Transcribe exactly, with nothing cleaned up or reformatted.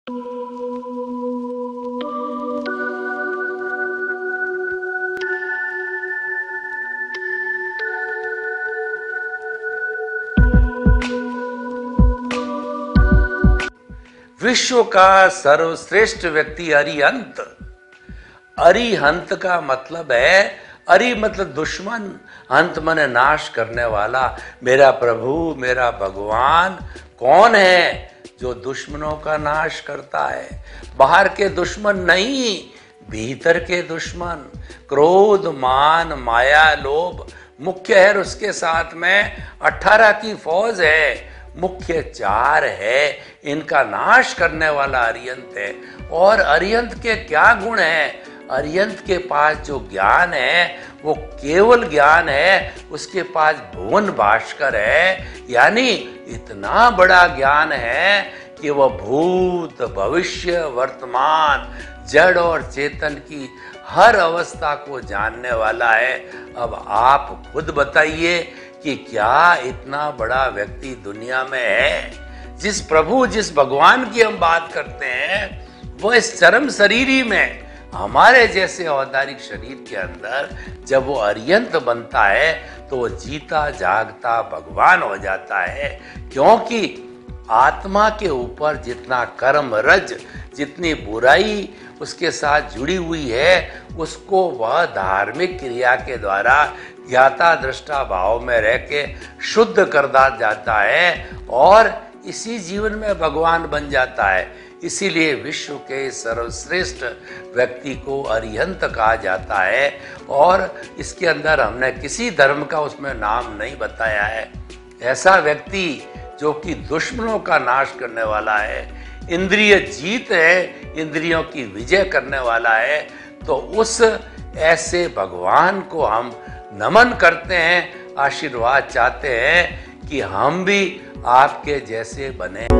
विश्व का सर्वश्रेष्ठ व्यक्ति अरिहंत। अरिहंत का मतलब है, अरि मतलब दुश्मन, अंत माने नाश करने वाला। मेरा प्रभु, मेरा भगवान कौन है? जो दुश्मनों का नाश करता है। बाहर के दुश्मन नहीं, भीतर के दुश्मन। क्रोध, मान, माया, लोभ मुख्य है, उसके साथ में अठारह की फौज है, मुख्य चार है। इनका नाश करने वाला अरिहंत है। और अरिहंत के क्या गुण हैं? अरिहंत के पास जो ज्ञान है वो केवल ज्ञान है, उसके पास भुवन भास्कर है, यानी इतना बड़ा ज्ञान है कि वह भूत, भविष्य, वर्तमान, जड़ और चेतन की हर अवस्था को जानने वाला है। अब आप खुद बताइए कि क्या इतना बड़ा व्यक्ति दुनिया में है? जिस प्रभु, जिस भगवान की हम बात करते हैं, वो इस चरम शरीरी में, हमारे जैसे औदारिक शरीर के अंदर जब वो अरिहंत बनता है तो वो जीता जागता भगवान हो जाता है। क्योंकि आत्मा के ऊपर जितना कर्म रज, जितनी बुराई उसके साथ जुड़ी हुई है, उसको वह धार्मिक क्रिया के द्वारा ज्ञाता दृष्टा भाव में रह के शुद्ध कर दिया जाता है और इसी जीवन में भगवान बन जाता है। इसीलिए विश्व के सर्वश्रेष्ठ व्यक्ति को अरिहंत कहा जाता है। और इसके अंदर हमने किसी धर्म का उसमें नाम नहीं बताया है। ऐसा व्यक्ति जो कि दुश्मनों का नाश करने वाला है, इंद्रिय जीत है, इंद्रियों की विजय करने वाला है, तो उस ऐसे भगवान को हम नमन करते हैं, आशीर्वाद चाहते हैं कि हम भी आपके जैसे बने।